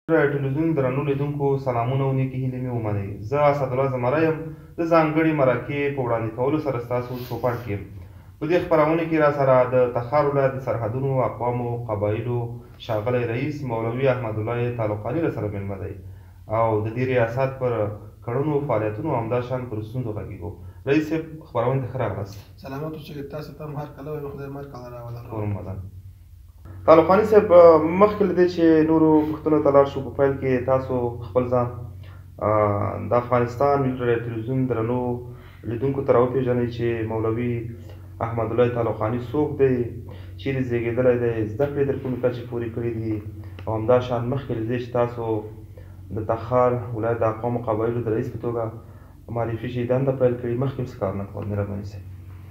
ټلویزیون درنو لیدونکو سلامونه او نیکې هیلې مې ومنئ. زه اسدالله زمره یم د ځانګړې مرکې په وړاندې کولو سره ستاسو چوپړ کې یم. په دې خپرونه کې را سره د تخار ولایت د سرحدونو اقوامو قبایلو ښاغلی رئیس مولوي احمدالله تعلقاني را سره مېلمه دی او د دې ریاست پر کړنو فعالیتونو او همداشان پر ستونزو غږېږو. رئیس صاحب خپرونې ته ښه راغلاست. سلامت اوسئ. تاسو ته هم هر کله وایم خدای مر کله راولم. تعلقاني صاحب مخکې له دې چې نورو پوښتنو ته لاړ شو په پیل کې تاسو خپل ځان د افغانستان ټلویزیون درنو لیدونکو ته راوپېژنئ چې مولوي احمدالله تعلقاني څوک دی، چیرې زیږېدلی دی، زده کړې در کومې کچې پورې کړې دي او همداشان مخکې له دې چې تاسو د تخار ولایت د اقوامو قبایلو د رئیس په توګه معرفي شئ دنده پیل کړې، مخکې هم څه کارونه کول؟ مهرباني صاحب.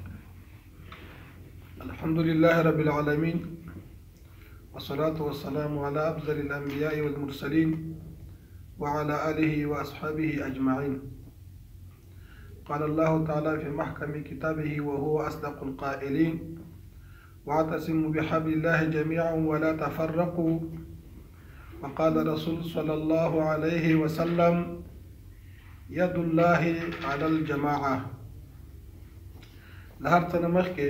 الحمدلله رب العالمين والصلاة والسلام على أفضل الأنبياء والمرسلين وعلى آله وأصحابه أجمعين. قال الله تعالى في محكم كتابه وهو أصدق القائلين: واعتصموا بحبل الله جميعا ولا تفرقوا. وقال رسول صلى الله عليه وسلم: يد الله على الجماعة. لهر څه مخکې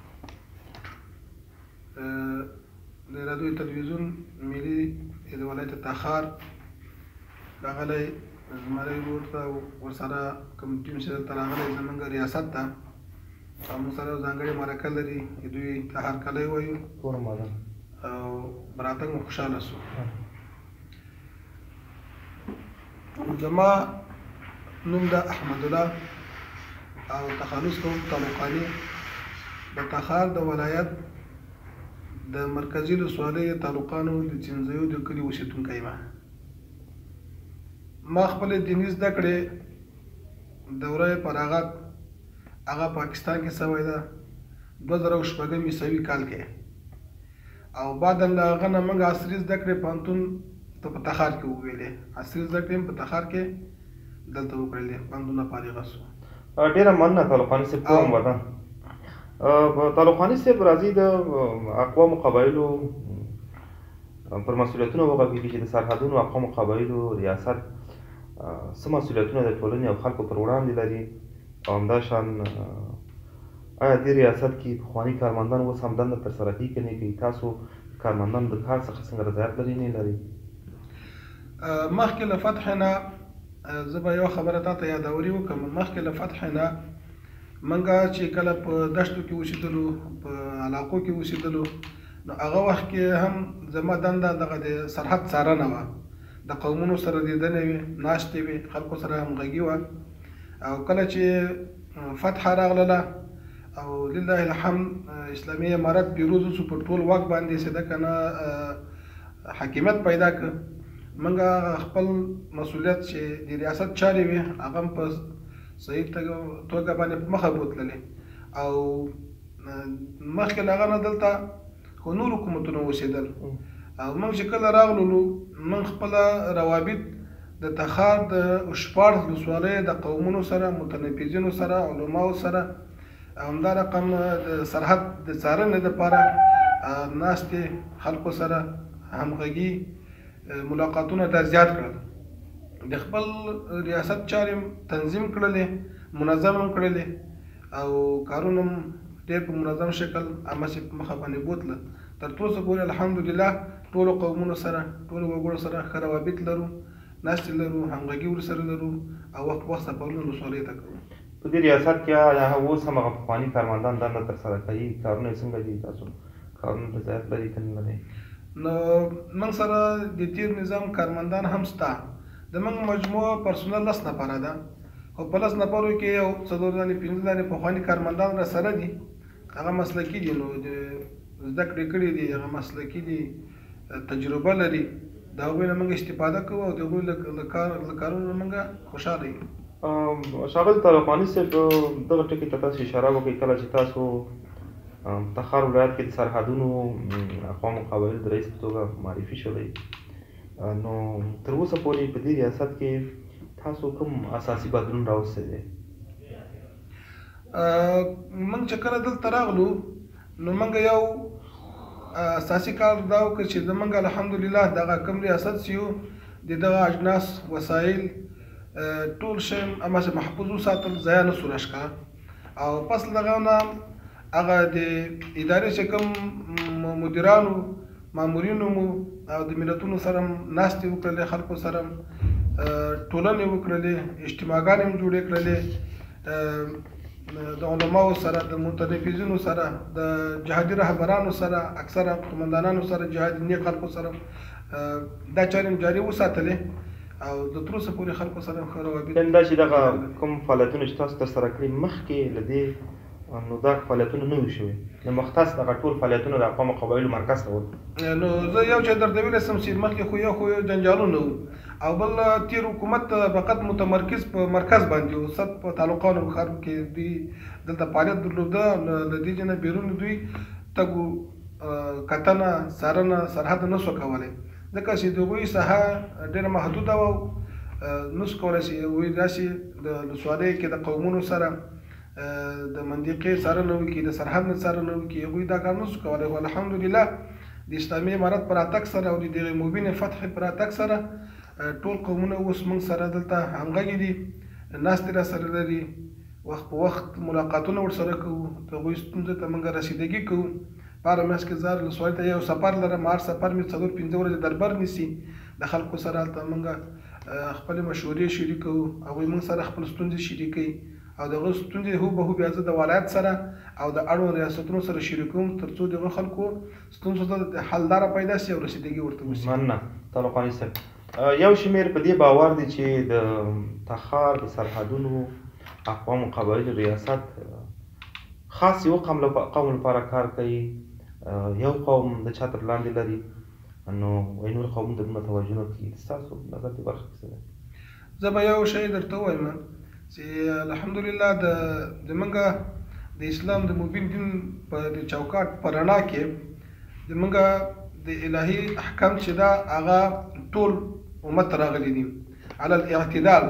د رادیو تلویزیون ملي د ولایت تخار راغلی زمری ورور ته ورسره کوم ټیم چې دلته راغلی زموږ ریاست ته او موږ سره ځانګړې مرکه لري، دوی ته هرکلی وایو او براتګ مو خوشحاله سو. زما نوم د احمدالله او تخلص کوم تعلقاني د تخار د ولایت د مرکزي ولسوالۍ تعلقانو د چینځیو د کلي اوسېدونکی یم. ما خپلې دیني زده کړې دوره فراغت هغه پاکستان کې شوې ده 2006 عیسوي کال کې او بعد له هغه نه موږ عصري زده کړې پوهنتون ته په تخار کې وویلې. عصري زده کړې په تخار کې دلته وکړلې، پوهنتون نه فارغه سو. ډېره مننه تعلقاني صاحب. کوم وطن تعلقاني صاحب راځي د اقوامو قبایلو پر مسؤلیتونه وغږېږي چې د سرحدونو اقوامو قبایلو ریاست څه مسؤلیتونه د ټولنې او خلکو پر وړاندې لري او همداشان آیا دې ریاست کې پخواني کارمندان اوس هم دنده ترسره کوي که نه کوي؟ تاسو کارمندانو د کار څخه څنګه رضایت لري نه لري؟ مخکې له فتح نه زه به یوه خبره تا ته یادوري وکړم. مخکې له فتح نه منګه چې کله په دشتو کې اوسېدلو، په علاقو کې اوسېدلو، نو هغه وخت کې هم زما دنده دغه د سرحد څارنه وه. د قومونو سره دیدنې وې، ناستې وې، خلکو سره همغږي وه. او کله چې فتح راغله او لله الحمد اسلامي امارت پیروز شو، په ټول واک باندې چې ده که نه حاکمیت پیدا کړ، منګه خپل مسؤلیت چې د ریاست چارې وې هغه هم په صحیح توګه باندې په مخه بوتللې. او مخکې له هغه نه دلته خو نور حکومتونه اوسېدل او موږ چې کله راغلو موږ خپله روابط د تخار د 14 ولسوالیو د قومونو سره، متنفذینو سره، علماو سره او همدا رقم د سرحد د څارنې دپاره ناستې خلکو سره همغږي ملاقاتونه دا زیات کړل. د خپل ریاست چارې تنظیم کړلې، منظم هم کړلې او کارونه هم ډېر په منظم شکل هماسې په مخه باندې بوتله. تر اوسه پورې الحمدلله ټولو قومونو سره، ټولو وګړو سره ښه روابط لرو، ناستې لرو، همغږي ورسره لرو او وخت په وخت سفرونه ولسوالیو ته کوو. په دې ریاست کې آیا اوس هم هغه پخواني کارمندان دنده ترسره کوي؟ کارونه یې څنګه دي؟ تاسو کارونه رضایت لري که نه لري؟ نو موږ سره د تیر نظام کارمندان هم شته. د موږ مجموعه پرسونل 10 نفره ده، خو په 10 نفرو کې یو 4 دانې 5 دانې پخواني کارمندان را سره دي. هغه مسلکي دي، نو زده کړې کړي دي، هغه مسلکي دي، تجربه لري. د هغوی نه موږ استفاده کوو او د هغوی له کارونو موږ خوشحاله یو. ښاغلي تعلقاني صاحب دغه ټکي ته تاسو اشاره وکړئ کله چې تاسو تخار ولایت کې د سرحدونو اقوامو قبایلو د رئیس په توګه معرفي شوی، نو تر اوسه پورې په دې ریاست کې تاسو کوم اساسي بدلون راوستی دی؟ موږ چې کله دلته راغلو نو موږ یو اساسي کار دا وکړ چې زمونږ الحمدلله دغه کوم ریاست چې یو د دغه اجناس وسایل ټول شی هماسې محفوظ وساتل، ضایع نه سو راښکاره. او پس له هغه نه هغه د ادارې چې کوم مدیرانو مامورینو مو او د ملتونو سره ناستې وکړلې، خلکو سره ټولنې وکړلې، اجتماعګانې هم جوړې کړلې، د علماو سره، د متنفذینو سره، د جهادي رهبرانو سره، اکثره قمندانانو سره، جهادي نیک خلکو سره دا چارې جاري وساتلې او د تر اوسه پورې خلکو سره ښه روابط. دا چې دغه کوم فعالیتونه چې تاسو ترسره کړي مخکې له دې نو دا فعالیتونه نه وي شوي، نو مختص دغه ټول فعالیتونه د اقوامو قبایلو مرکز ته ول. نو زه یو چې درته ویلی سم چې مخکې خو یو جنجالونه وو او بل تیر حکومت فقط متمرکز په مرکز باندې و، صد په تعلقانو خارو کې دوی دلته فعالیت درلوده. له دې نه بیرون دوی تګو کتنه څارنه سرحد نه سو کولی، ځکه چې د هغوی ساحه ډېره محدوده وه او نه سو کولی چې هغوی داسې د ولسوالیو کې د قومونو سره د منطقې څارنه وکړي، د سرحد نه څارنه وکړي، هغوی دا کار نه سو کولی. خو الحمدلله د اسلامي امارت پر راتګ سره او د دغې مبین فتحې پر راتګ سره ټول قومونه اوس موږ سره دلته همغږي دي، ناستې را سره لري، وخت په وخت ملاقاتونه ورسره کوو، د هغوی ستونزو ته موږ رسیدګي کوو. په هره میاشت کې زار ولسوالۍ ته یو سفر لرم، هر سفر مې 4-5 ورځې دربر نیسي، د خلکو سره هلته موږ خپلې مشورې شریکوو، هغوی موږ سره خپل ستونزې شریکوي او دغه ستونزې هوبهو بیا زه د ولایت سره او د اړوند ریاستونو سره شریکوم تر څو دغه خلکو ستونزو ته د حل لاره پیدا شي او رسیدګي ورته وشي. مننه طارق قانع صاحب. یو شمېر په دې باور دی چې د تخار د سرحدونو اقوامو قبایلو ریاست خاص یو قوم لپاره کار کوي، یو قوم د چا تر لاندې لري، نو نور قومونه ته دومره توجه نه کوي. ستاسو نظر دې برخه کې څه دی؟ زه به یو شی درته ووایم چې الحمدلله زمونږ د اسلام د مبین دین په د چوکاټ په رڼا کې زمونږ د الهي احکام چې دا هغه ټول امت راغلي دي علی الاعتدال.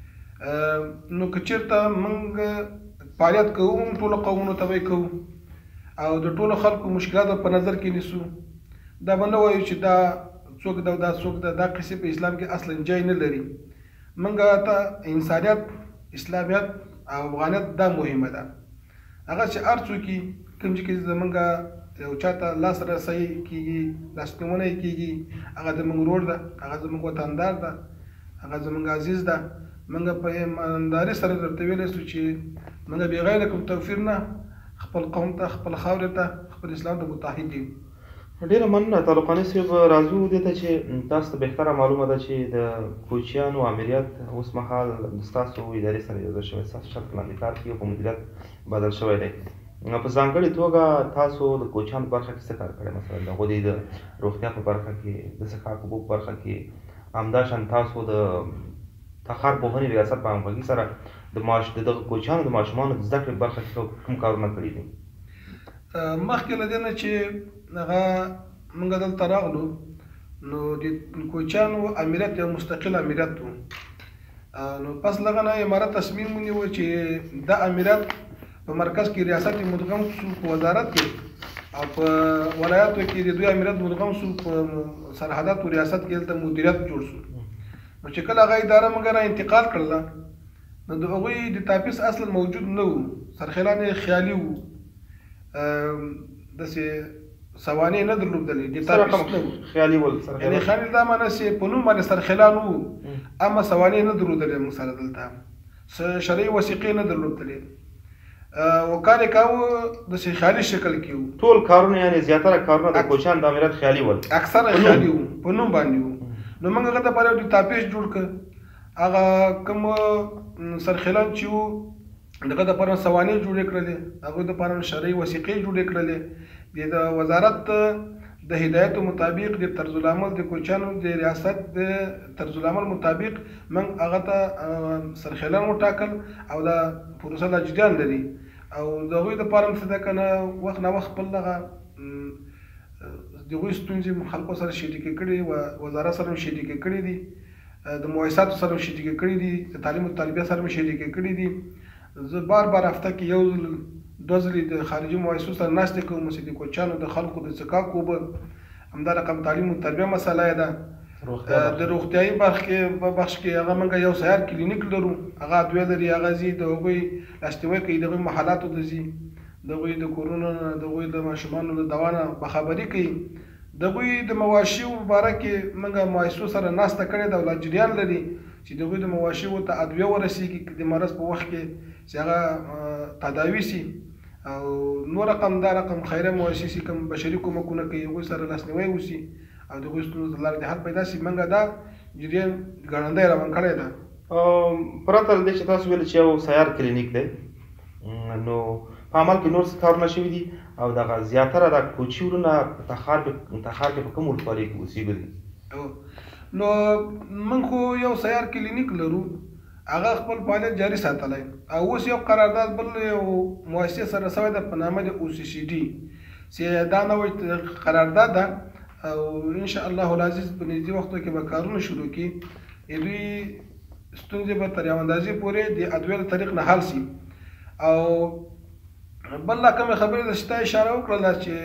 نو که چېرته موږ فعالیت کوو ټولو قومونو ته به یې کوو او د ټولو خلکو مشکلات په نظر کې نیسو، دا به نه وایو چې دا څوک ده او دا څوک ده، دا قصې په اسلام کې اصلا جای نه لري. موږ ته انسانیت، اسلامیت او افغانیت دا مهمه ده. هغه چې هر څوک کوم چې کې زمونږ یو چاته لاس رسۍ کېږي، لاسنیونه یې کېږي، هغه زموږ ورور ده، هغه زموږ وطندار ده، هغه زموږ عزیز ده. موږ په ایمانداري سره درته ویلی سو چې موږ بغیر کوم توفیر نه خپل قوم ته، خپل خاورې ته، خپل اسلام ته متحد یو. ډېره مننه طارق قانع صاحب. راځو دې ته چې تاسو ته بهتره معلومه ده چې د کوچیانو امریت اوس مهال ستاسو ادارې سره یو ځای شوی، ستاسو شرط لاندې کار کوي او په مدیریت بدل شوی دی. په ځانګړې توګه تاسو د کوچیانو برخه کې څه کار کړی؟ مثلا د هغوی د روغتیا په برخه کې، د څښاک اوبو په برخه کې، همداشان تاسو د تخار پوهنې ریاست په همغږي سره د دغه کوچیانو د ماشومانو د زده کړې برخه کې کوم کارونه کړي دي؟ مخکې له دې نه چې هغه موږ دلته راغلو نو د کوچیانو امیرت یو مستقل امیرت و. نو پس له هغه نه امارت تصمیم ونیو چې دا امیرت په مرکز کې ریاست مدغم شو په وزارت کې، او په ولایاتو کې د دوی امیرت مدغم شو په سرحدات و ریاست کې دلته مدیریت جوړ شو. نو چې کله هغه اداره موږ را انتقال کړله نو د هغوی د تاپیس اصلا موجود نه و، سرخیلان یې خیالي و، داسې سوانح نه درلودلې، د تاپیس نه و. خیالي ول یعنې خیالي دا معنی چې په نوم باندې سرخیلان وو، اما سوانح نه درلودلې موږ سره دلته، شرعي وثیقې نه درلودلې، او کار یې کاوه داسې خیالي شکل کې و. ټول کارونه یعنې زیاتره کارونه د کوچیانو د امیرت خیالي ول، اکثره خیالي وو، په نوم باندې وو. نو موږ هغه دپاره یو تاپیس جوړ کړ، هغه کوم سرخیلان چې وو دغه دپاره سوانح جوړې کړلې، هغوی دپاره شرعي وثیقې جوړې کړلې، د وزارت د هدایتو مطابق د طرز العمل د کوچیانو د ریاست د طرز العمل مطابق موږ هغه ته سرخیلان وټاکل او دا پروسه لا جریان لري، او د هغوی دپاره څه ده که نه وخت ناوخت خپل دغه د هغوی ستونزې خلکو سره شریکې کړي، وزارت سره هم شریکې کړي دي، د مؤسساتو سره هم شریکې کړي دي، د تعلیم او تربیه سره هم شریکې کړي دي. زه بار هفته کې یو ځل دوه ځلې د خارجي مؤسسو سره ناستې کوم چې د کوچیانو د خلکو د څښاک اوبه همدا رقم تعلیم او تربیه مسله یې ده د روغتیایي بخش کې هغه موږ یو سیار کلینیک لرو هغه ادویه لري هغه ځي د هغوی لاسنیوی کوي د هغوی محلاتو ته ځي د هغوی د کورونو نه د هغوی د ماشومانو د دوا نه باخبري کوي د هغوی د مواشیو په باره کې موږ مؤسسو سره ناسته کړې ده او لا جریان لري چې د هغوی د مواشیو ته ادویه ورسېږي د مرض په وخت کې چې هغه تداوي سي او نور رقم خیریه مؤسسې کوم بشري کومکونه کوي هغوی سره لاسنیوی وشي او د هغوی ستونزو د لارې د حل پیدا شي موږ دا جریان ګړندی روان کړی ده. پرته له دې چې تاسو ویل چې یو سیار کلینیک دی نو په عمل کې نور څه کارونه شوي دي او دغه زیاتره د کوچي ورونه په تخار کې په کوم ولسوالۍ کې اوسېږي؟ نو موږ خو یو سیار کلینیک لرو هغه خپل فعالیت جاري ساتلی او اوس یو قرارداد بل یو مؤسسې سره شوی ده په نامه د OCCD چې دا نوی قرارداد ده او انشاء الله العزیز په نږدې وختو کې به کارونه شروع کړي دوی ستونزې به تر یو اندازې پورې د ادویو له طریق نه حل شي او بل لا کومې خبرې ده چې تا اشاره وکړله چې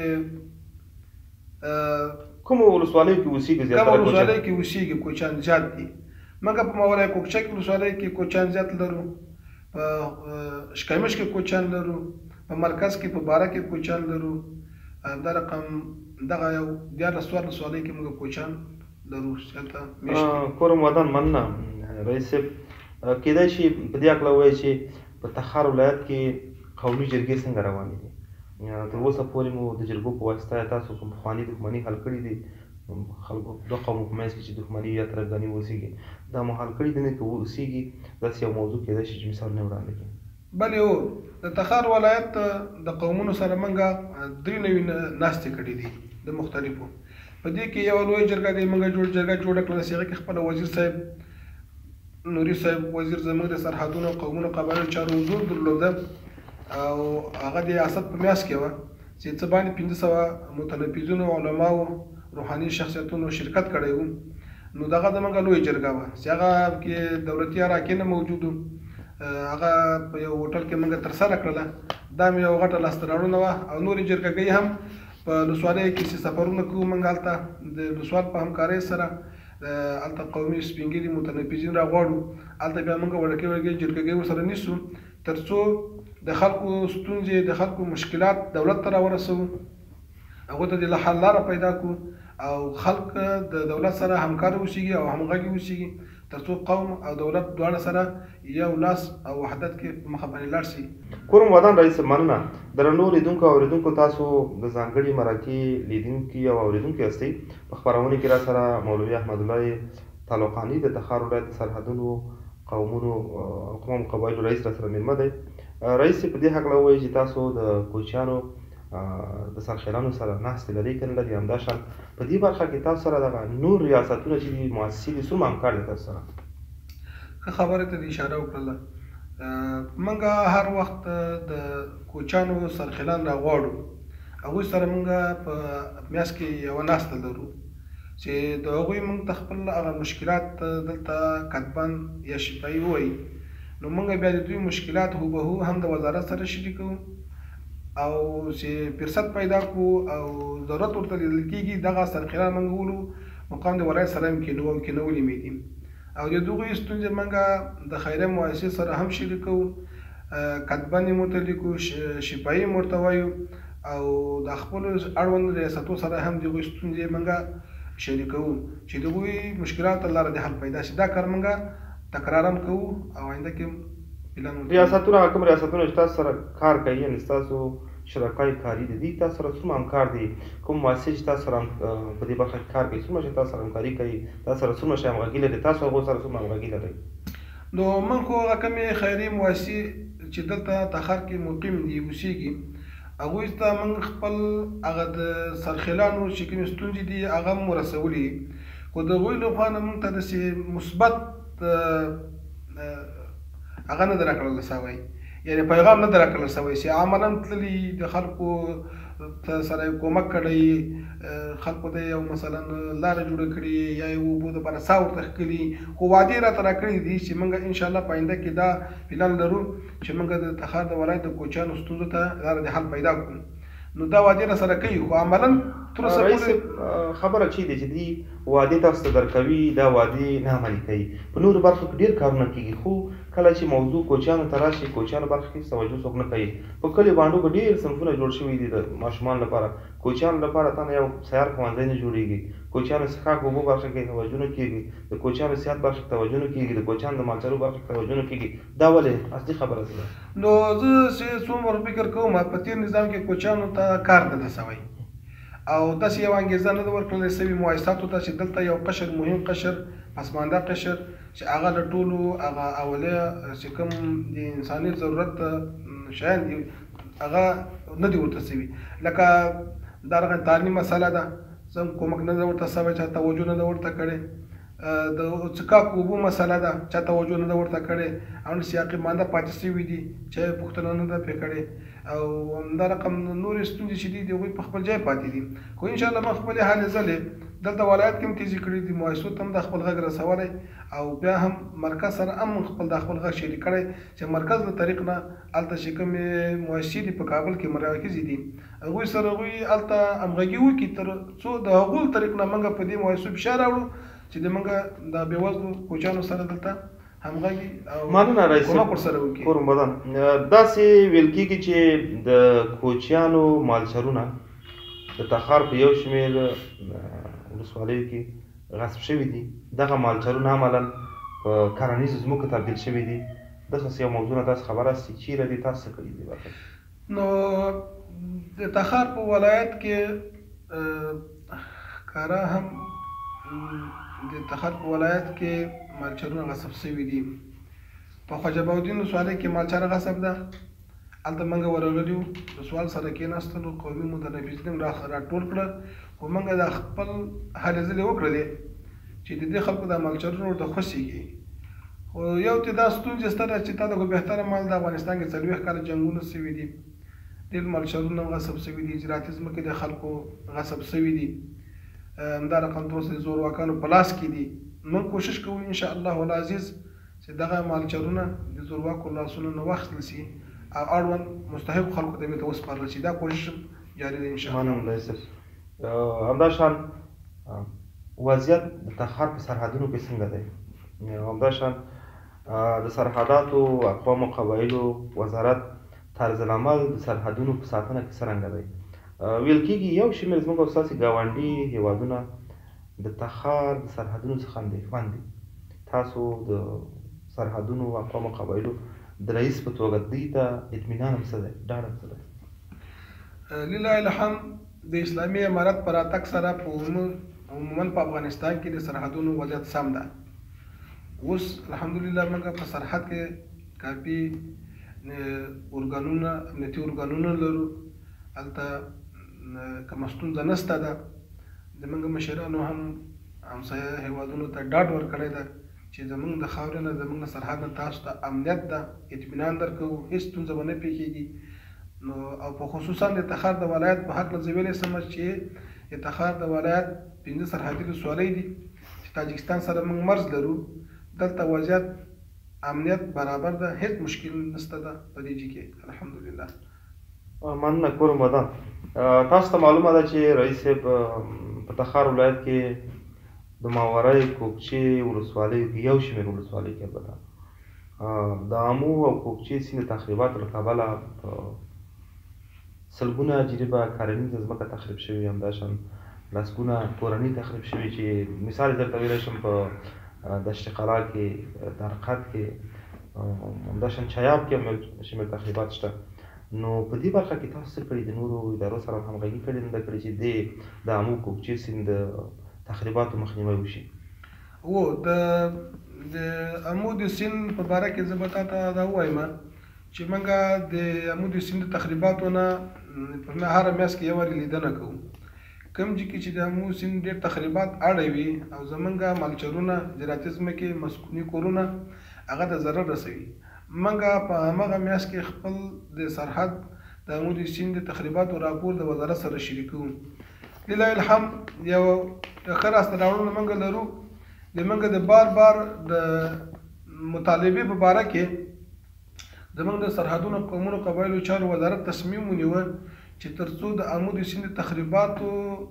کومو ولسوالیو کې اوسېږي کومو ولسوالیو کې اوسېږي کوچیان زیات دي موږ په مولای کوکچه کې ولسوالۍ کې کوچیان زیات لرو په شکایمش کې کوچیان لرو په مرکز کې په باره کې کوچیان لرو دا رقم دغه یو 14 ولسوالۍ کې موږ کوچیان لرو هلته کورم ودان مننه رئیس صاحب کیدای شي په دې هکله ووایي چې په تخار ولایت کې قومي جرګې څنګه روانې دي تر اوسه پورې مو د جرګو په واسطه تاسو کوم پخواني دښمني حل کړي دي خلکو دوه قومو په منځ کې چې دښمني یا ترهګاني اوسېږي دا مو حل کړي دي نه که اوسېږي داسې یو موضوع کیدای شي چې مثالونه وړاندې کړي؟ بلې هو د تخار ولایت د قومونو سره موږ 3 نوي ناستې کړي دي د مختلفو په دې کې یو لویه جرګه دی موږ جرګه جوړه کړله چې هغې کې خپله وزیر صاحب نوري صاحب وزیر زموږ د سرحدونو قومونو قبایلو چارو حضور درلوده او هغه د ریاست په میاشت کې وه چې څه باندې 500 متنفذینو علماو روحاني شخصیتونو شرکت کړی و نو دغه زموږ لویه جرګه وه چې هغه کې دولتي اراکین موجود وو هغه په یو هوټل کې موږ ترسره کړله دا مې یو غټه لاسته راوړنه وه او نورې جرګهګۍ هم په ولسوالیو کې چې سفرونه کوو موږ هلته د ولسوال په همکارۍ سره هلته قومي سپین ږیري متنفذین راغواړو هلته بیا موږ وړکې جرګهګۍ ورسره نیسو تر څو د خلکو ستونزې د خلکو مشکلات دولت ته راورسوو هغو ته د حل لاره پیدا کړو او خلک د دولت سره همکاره اوسېږي او همغږي اوسېږي تر څو قوم او دولت دواړه سره یو لاس او وحدت کې مخه باندې لاړ شي. کورم ودان رئیس مننه درنو لیدونکو او اورېدونکو تاسو د ځانګړي مرکې لیدونکي او اورېدونکي هستئ په خپرونې کې را سره مولوي احمد الله تعلقاني د تخار ولایت سرحدونو قومونو اقوام قبایلو رئیس را سره مېلمه دی. رئیس په دې هکله ووایي چې تاسو د کوچیانو د سرخیلانو سره ناستې لرئ که نه لرئ همداشان په دې برخه کې تاسو سره دغه نور ریاستونه چې دي مؤسسې دي څومره همکار دي تاسو سره؟ ښه خبرې ته دې اشاره وکړله موږ هر وخت د کوچیانو سرخیلان راغواړو هغوی سره موږ په میاشت کې یوه ناسته لرو چې د هغوی موږ ته خپل هغه مشکلات دلته کتبان یا شفایي ووایي نو موږ بیا د دوی مشکلات هوبهو هم د وزارت سره شریکو او چې فرصت پیدا کړو او ضرورت ورته لیدل کېږي دغه سرخیلان موږ ولو مقام د ولایت سره هم کېنولي مې دي او د دغوی ستونزې موږ د خیریه مؤسسې سره هم شریکو کتبان یې ورته لیکو شفایي یې ورته وایو او د خپلو اړوند ریاستو سره هم د هغوی ستونزې موږ شریکو چې د هغوی مشکلاتو ته لاره د حل پیدا شي دا کار موږ تکرارم کوو او آینده کې پلان ریاستونه کوم ریاستونه چې تاسو سره کار کوي یعنې ستاسو شرکای کاري دي تاسو سره څومره همکار دي کوم مؤسسې چې تاسو سره په دې برخه کې کار کوي څومره چې تاسو سره همکاري کوي تاسو سره څومره شی همغږي لري تاسو هغو سره څومره همغږي لرئ؟ نو موږ خو هغه کومې خیري مؤسسې چې دلته تخار کې مقیم دي اوسېږي هغوی ته موږ خپل هغه د سرخیلانو چې کومې ستونزې دي هغه هم ورسولي خو د هغوی لخوا نه موږ ته داسې مثبت هغه نه ده راکړل سوی یعنې پیغام نه دی راکړل شوی چې عملا تللي د خلکو سره کومک کړی، خلکو ته یو مثلا لاره جوړه کړې یا یو اوبو دپاره سا ورته ښکلي، خو وعدې راته راکړي دي چې موږ انشاءالله په آینده کې دا پلان لرو چې موږ د تخار د ولایت د کوچیانو ستونزو ته لاره د حل پیدا کړو. نو دا وعدې را سره کوي خو عملا تر اوسه پورې خبره چی دی چې دی وعدې تاسو ته درکوي، دا وعدې نه عملي کوي. په نورو برخو کې ډېر کارونه کېږي، خو کله چې موضوع کوچیانو ته راشي کوچیانو برخه کې توجه څوک نه کوي. په کلیو باندو کې ډېر صنفونه جوړ شوي دي د ماشومانو لپاره. کوچیانو لپاره تا نه یو سیار ښوونځی نه جوړېږي، کوچیانو څښاک اوبو برخه کې توجه نه کېږي، د کوچیانو صحت برخه کې توجه نه کېږي، د کوچیانو د مالچارو برخه کې توجه نه کېږي. دا ولې اصلي خبره څه ده؟ نو زه چې څومره فکر کوم په تېر نظام کې کوچیانو ته کار نه ده سوی او داسې یو انګېزه نه ده ورکړل سوي مؤسساتو ته چې دلته یو قشر مهم قشر پسمانده قشر چې هغه له ټولو هغه اولیه چې کوم د انساني ضرورت شیان دي هغه نه دي ورته سوي. لکه دغه تعلیمي مسله ده، څه کومک نه ده ورته سوی، چا توجه نه ده ورته کړې. د څښاک اوبو مسله ده، چا توجه نه ده ورته کړې، او سیاقي مانده پاتې سوي دي چې پوښتنه نه ده پرې کړې. او همدا رقم نورې ستونزې چې دي د هغوی په خپل ځای پاتې دي. خو انشاءالله ما خپلې هلې ځلې دلته ولایت کې هم تیزي کړي دي، مؤسسو ته هم د خپل غږ رسولی او بیا هم مرکز سره هم خپل د خپل غږ شریک کړی چې مرکز له طریق نه هلته چې کومې مؤسسې دي په کابل کې مراکزې دي هغوی سره هغوی هلته همغږي وکړي تر څو د هغو طریق نه موږ په دې مؤسسو فشار راوړو چې د موږ د بېوزلو کوچیانو سره دلته همغږي او مننه رئیس کومک ورسره وکړي. کور مدن داسې ویل کېږي چې د کوچیانو مالچرونه د تخار په یو شمېر ولسوالیو کې غصب شوي دي. دغه مالچرونه عملا په کرنیزو ځمکو تبدیل شوي دي. دغسې یو موضوع نه تاسو خبره است چې چیرې دي، تاسو څه کړي دي برخه؟ نو د تخار په ولایت کې ښکاره هم د تخار په ولایت کې مالچرونه غصب شوي دي. په خواجه بهاءالدین ولسوالۍ کې مالچره غصب ده، هلته موږ ورغلي وو، د سوال سره کېناستلو، قومي متنفذین راټول کړل، خو موږ د خپل هلې ځلې وکړلې چې د دې خلکو د مالچرونه ورته خوښېږي. خو یو ته دا ستونزې شته ده چې تا د بهتره مال د افغانستان کې 40 کاله جنګونه شوي دي، ډېر مالچرونه غصب شوي دي، زراعتي ځمکې د خلکو غصب شوي دي، همدا رقم تر اوسه زورواکانو په لاس کې دي. موږ کوشش کوو انشاءالله العزیز چې دغه مالچرونه د زورواکو لاسونو نه واخیستل شي او اړوند مستحق خلکو ته بېرته وسپارل شي. دا کوشش جاري دی انشاءالله. مننه رئیس. همدا شان وضعیت د تخار په سرحدونو کې څنګه دی؟ همدا شان د سرحداتو اقوامو قبایلو وزارت طرز العمل د سرحدونو په ساتنه کې څرنګه دی؟ ویل کېږي یو شمېر زموږ او ستاسې ګاونډي هېوادونه د تخار د سرحدونو څخه اندېښمن دي. تاسو د سرحدونو اقوامو قبایلو د رئیس په توګه دوی ته اطمینان هم څه دی، ډاډ هم څه دی؟ لله الحمد د اسلامي امارت په راتګ سره عموما په افغانستان کې د سرحدونو وضعیت سم ده. اوس الحمدلله موږ په سرحد کې کافي ارګانونه، امنیتي ارګانونه لرو، هلته کومه ستونزه نشته ده. زموږ مشرانو هم همسایه هېوادونو ته ډاډ ورکړی ده چې زموږ د خاورې نه، زموږ د سرحد نه تاسو ته امنیت ده، اطمینان درکوو، هېڅ ستونزه به نه پېښېږي. نو او په خصوصا د تخار د ولایت په هکله زه ویلی شم چې د تخار د ولایت 5 سرحدي ولسوالۍ دي چې تاجکستان سره موږ مرز لرو. دلته وضعیت امنیت برابر ده، هېڅ مشکل نشته ده په دې جي کې الحمدلله. مننه کور مدن. تاسو ته معلومه ده چې رئیس صاحب په تخار ولایت کې د ماورای کوکچې ولسوالیو کې یو شمېر ولسوالۍ کې البته د آمو او کوکچې سیند تخریباتو له کبله سلګونه جریبه کرنیزه ځمکه تخریب شوې، همداشان لسګونه کورنۍ تخریب شوې چې مثال درته ویلی شم په دشت قلعه کې، درقد کې، همداشان چیاب کې هم شمېر تخریبات شته. نو په دې برخه کې تاسو څه کړي؟ د نورو ادارو سره همغږي کړې نه ده کړې چې د آمو کوکچې سیند تخریباتو مخنیوی وشي؟ و د آمو د سیند په باره کې زه به تا ته دا ووایم چې موږ د آمو د سیند د تخریباتو نه په هره میاشت کې یو وارې لیدنه کوو. کوم ځای کې چې د آمو سیند ډېر تخریبات اړوي او زموږ مالچرونه، زراعتي ځمکې، مسکوني کورونه هغه ته ضرر رسوي، منګه په همغه میاشت کې خپل د سرحد د عمودي سیند د تخریباتو راپور د وزارت سره شریکوو. لله الحمد یو ښه راسته راوړنه موږ لرو. د موږ د بار د مطالبې په باره کې زموږ د سرحدونو قومونو قبایلو چارو وزارت تصمیم ونیوه چې تر څو د عمودي سیند د تخریباتو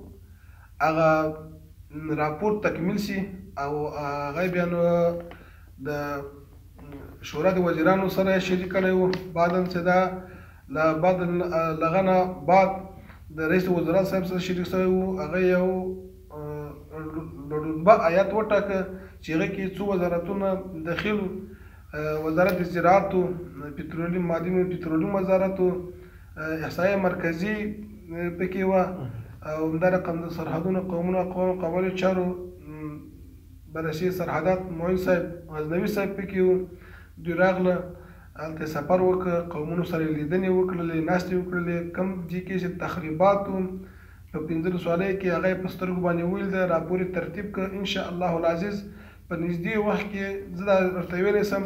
هغه راپور تکمیل سي او هغه بیا نو د شورا د وزیرانو سره شریک کړی وو. بعداً چې دا لغنه بعد د رئیس وزرا صاحب سره شریک شوی وو. هغه یو لړوندبه آیات وټاکه چې هغه کې څو وزارتونه داخل وزارت زراعت، پترولیم معدن پترولیم وزارت، احصایه مرکزی پکې وه او همدا رقم د سرحدونو قومونو قبایلو چارو بررسي سرحدات معین صاحب غزنوي صاحب پکې وو. دوی راغله هلته سفر وکړ، قومونو سره لیدنې وکړلې، ناستې وکړلې. کوم ځای کې چې تخریبات په 15 سوالیو کې هغه په سترګو باندې ویل ده، راپور یې ترتیب کړ. ان شاء الله العزیز په نږدې وخت کې زه دا ورته ویلی سم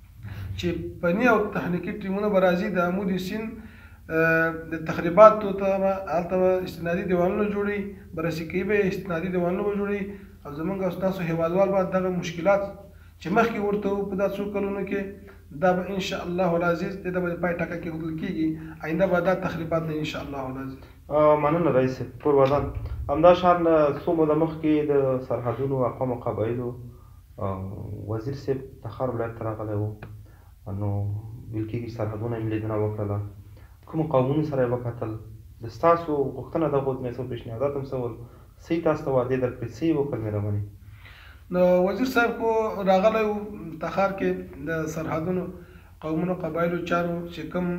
چې فني او تخنیکي ټیمونه به راځي د عمودي سیند د تخریباتو ته هلته استنادي دیوالونه جوړوي، بررسي کوي به استنادي دیوالونه به جوړوي او زموږ او ستاسو هیوادوال به دغه مشکلات چې مخکې ورته وو په دا څو کلونو کې دا به ان شاء الله العزیز د به پای ټاکه کې غوښتل کېږي. آینده به دا تخریبات نه ان شاء الله العزیز. مننه رئیس پروردان. همدا شان څو موده مخکې د سرحدونو اقوام او قبایلو وزیر صاحب تخار ولایت ته راغلی وو، نو ویل کېږي سرحدونه یې لیدنه وکړله، کومو قومونو سره یې وکتل، د ستاسو غوښتنه دغه وه، څه پیشنهادات هم څه ول، څه یې تاسو ته وعدې درکړې، څه یې وکړل مهرباني؟ نو وزیر صاحب خو راغلی و تخار کې د سرحدونو قومونو قبایلو چارو چې کوم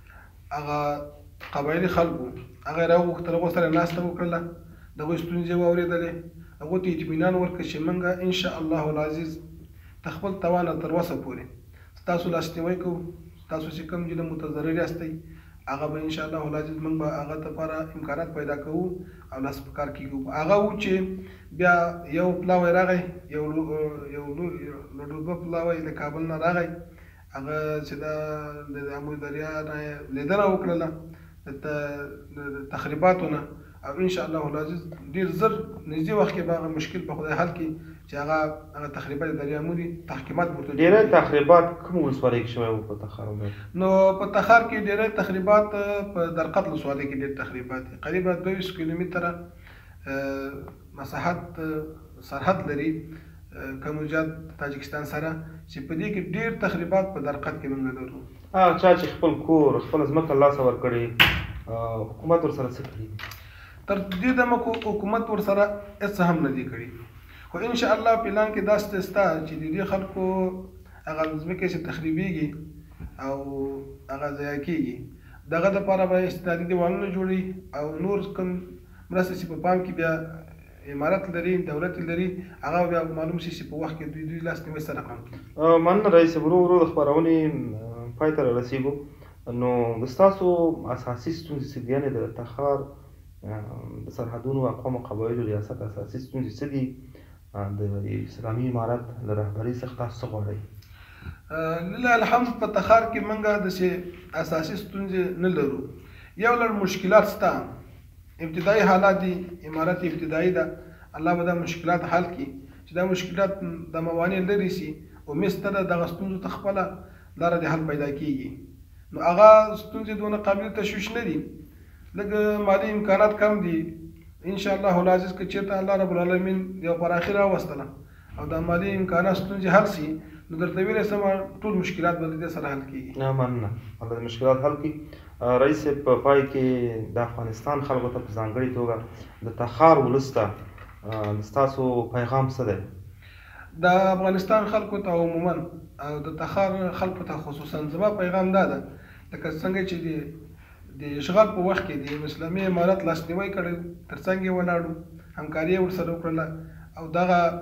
هغه قبایلي خلکو هغه یې راوغوښتل، هغو سره یې ناسته وکړله، د هغوی ستونزې یې واورېدلې، هغو ته اطمینان ورکړه چې موږ ان شاء الله العزیز د خپل توانه تر وسه پورې ستاسو لاسنیوی کوو. تاسو چې کوم جنه متضرر یاستئ هغه به ان شاء الله العزیز موږ به هغه لپاره امکانات پیدا کوو او لاس په کار کېږو. هغه و چې بیا یو پلاوی راغی، یو لوډوبه پلاوی د کابل نه راغی، هغه چې دا د عمودي دریا نه لیدنه وکړله د تخریباتو نه، او ان شاء الله العزیز ډېر زر نږدې وخت کې به هغه مشکل په خدای حل کړي چې هغه تخریبات د دریا عمودي تحکیمات ورته ډېری تخریبات کوم ولسوالۍ کې شوی وو په تخار ولایت؟ نو په تخار کې ډېری تخریبات په درقد ولسوالۍ کې ډېر تخریبات دي، قریبا 22 کیلومتره مساحت سرحد لري کموجات تاجکستان سره، چې په دې کې ډېر تخریبات په درقد کې موږ لرو. هغه چا چې خپل کور خپل ځمکه لاسه ورکړې حکومت ورسره څه کړي؟ تر دې دمه حکومت ورسره هېڅ هم نه دي کړي، خو ان شاء الله پلان کې داسې سته چې د دې خلکو هغه ځمکې چې تخریبېږي او هغه ضایع کېږي دغه دپاره به استنادي دیوالونه جوړوي او نور کوم مرستې چې په پام کې بیا امارت لري دولت لري هغه بیا معلوم شي چې په وخت کې دوی لاسنیوی سره کړم کړي. مننه رئیس. ورو ورو د خپرونې پای ته رارسېږو، نو د ستاسو اساسي ستونزې څه دي؟ یعنې د تخار د سرحدونو اقوام او قبایلو ریاست اساسي ستونزې څه دي؟ د اسلامي امارت له رهبرۍ څخه تاسو څه غواړئ؟ لله الحمد په تخار کې موږ داسې اساسي ستونزې نه لرو. یو لړ مشکلات شته، ابتدایي حالات دي، امارت ابتدایي ده، الله به دا مشکلات حل کړي چې دا مشکلات د موانع لرې سي او مسته ده دغه ستونزو ته خپله لاره د حل پیدا کېږي. نو هغه ستونزې دونه قابل تشویش نه دي، لږ مالي امکانات کم دي. ان شاء الله العزیز که چېرته الله رب العالمین یو پراخي راوستله او د مالي امکانات ستونزې حل سي نو درته ویلی سم ټول مشکلات به د دې سره حل کېږي. مننه، الله د مشکلات حل کړي. رئیس په پای کې د افغانستان خلکو ته په ځانګړې توګه د تخار ولس ته ستاسو پیغام څه دی؟ د افغانستان خلکو ته عموما او د تخار خلکو ته خصوصا زما پیغام دا ده لکه څنګه چې د اشغال په وخت کې د اسلامي امارت لاسنیوی کړی، تر څنګ یې ولاړو، همکاري یې ورسره وکړله او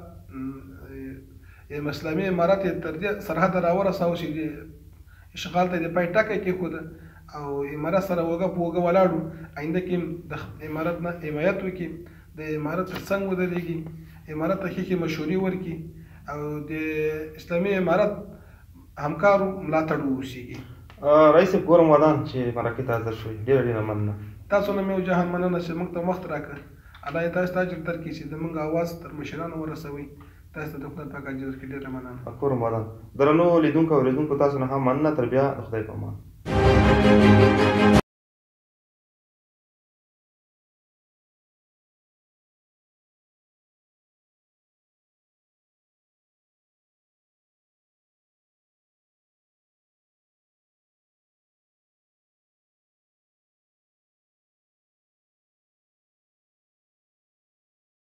دغه اسلامي امارت یې تر دې سرحده راورساوه چې اشغال ته د پای ټکی کېښوده او امارت سره وږه په وږه ولاړو. آینده کې د امارت نه حمایت وکړي، د امارت تر څنګ ودرېږي، امارت ته ښې مشورې ورکړي او د اسلامي امارت همکارو ملاتړ وشيږي. رئیس صاحب ګورم ودان چې مرکې ته حاضر شوي، ډېره مننه. تاسو نه مې یو جهان مننه چې موږ ته وخت راکړ. الله یې تاسو ته اجر درکړي چې زموږ اواز تر مشرانو ورسوئ. تاسو ته د خدای پاک اجر درکړي. ډېره مننه. ګورم ودان. درنو لیدونکو او اورېدونکو تاسو نه هم مننه. تر بیا د خدای په امان.